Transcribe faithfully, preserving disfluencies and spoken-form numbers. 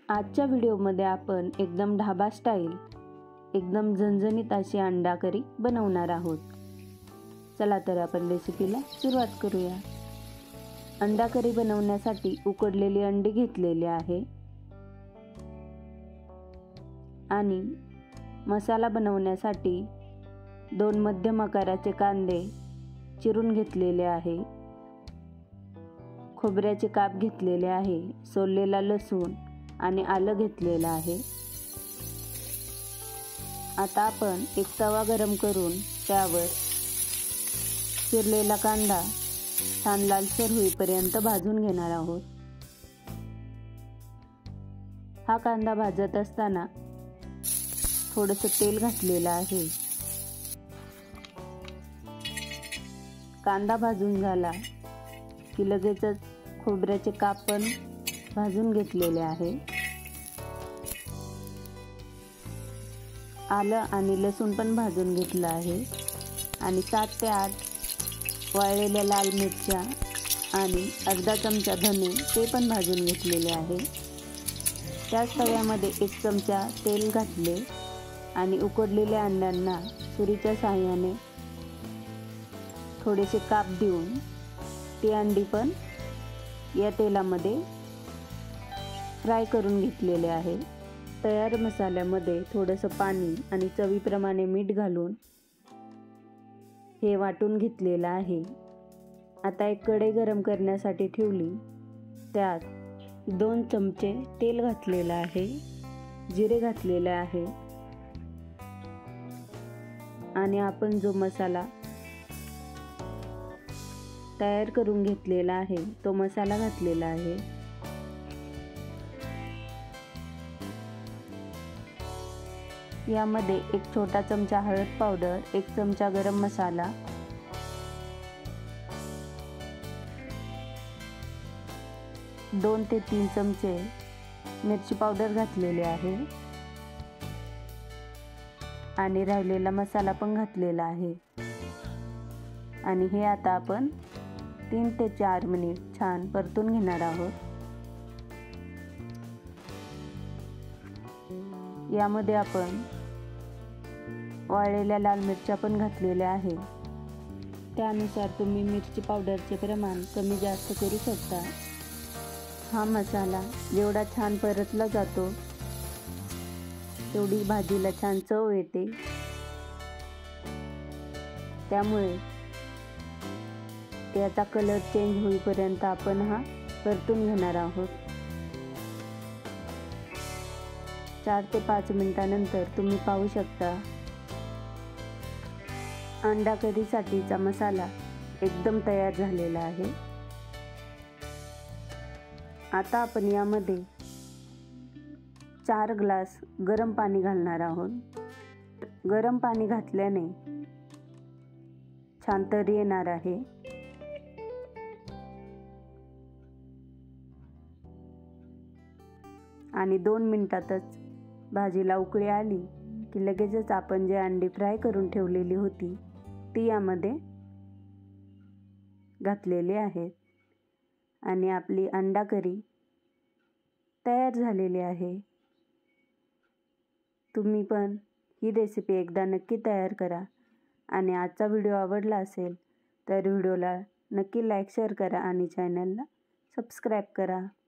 आजच्या व्हिडिओमध्ये आपण एकदम ढाबा स्टाईल एकदम झणझणीत अशी अंडा करी बनवणार आहोत। चला तर आपण रेसिपीला सुरुवात करूया। अंडा करी बनवण्यासाठी उकडलेली अंडी घेतलेली आहे आणि मसाला बनवण्यासाठी दोन मध्यम आकाराचे कांदे चिरून घेतलेले आहे, खोबऱ्याचे काप घेतलेले आहे, सोललेला लसूण आणि आलं घेतलेलं आहे। आता आपण एक तवा गरम करून त्यावर चिरलेला कांदा छान लालसर होईपर्यंत भाजून घेणार आहोत। हा कांदा भाजत असताना थोडंसं तेल घातलेलं आहे। कांदा भाजून झाला की लगेचच खोबऱ्याचे काप पण भाजून घेतलेले आहे। आलं आणि लसूण पण भाजून घेतलं आहे आणि सात ते आठ वाळलेल्या लाल मिरच्या आणि अर्धा चमचा धने ते पण भाजून घेतलेले आहे। त्याच तव्यामध्ये एक चमचा तेल घातले आणि उकडलेल्या अंड्यांना सुरीच्या साहाय्याने थोडेसे काप देऊन ती अंडी पण या तेलामध्ये फ्राय करून घेतलेले आहे। तयार मसाल्यामध्ये थोडंसं पाणी आणि चवीप्रमाणे मीठ घालून हे वाटून घेतलेलं आहे। आता एक कढई गरम करण्यासाठी ठेवली, त्यात दोन चमचे तेल घातलेलं आहे, जिरे घातलेले आहे आणि आपण जो मसाला तयार करून घेतलेला आहे तो मसाला घातलेला आहे। यामध्ये एक छोटा चमचा हळद पावडर, एक चमचा गरम मसाला, दोन ते तीन चमचे मिरची पावडर घातलेले आहे आणि राहिलेला मसाला पण घातलेला आहे आणि हे आता आपण तीन ते चार मिनिट छान परतून घेणार आहोत। यामध्ये आपण वाळलेल्या लाल मिरच्या पण घातलेल्या आहे, त्यानुसार तुम्ही मिरची पावडरचे प्रमाण कमी जास्त करू शकता। हा मसाला जेवढा छान परतला जातो तेवढी भाजीला छान चव येते, त्यामुळे याचा कलर चेंज होईपर्यंत आपण हा परतून घेणार आहोत। चार ते पाच मिनिटानंतर तुम्ही पाहू शकता अंडा करीसाठीचा मसाला एकदम तयार झालेला आहे। आता आपण यामध्ये चार ग्लास गरम पाणी घालणार आहोत। गरम पाणी घातल्याने छान तरी येणार आहे आणि दोन मिनिटातच भाजीला उकळी आली की लगेचच आपण जे अंडी फ्राय करून ठेवलेली होती ती यामध्ये घातलेली आहेत आणि आपली अंडा करी तयार झालेली आहे। तुम्ही पण ही रेसिपी एकदा नक्की तयार करा आणि आजचा व्हिडिओ आवडला असेल तर व्हिडिओला नक्की लाईक शेअर करा आणि चॅनलला सबस्क्राईब करा।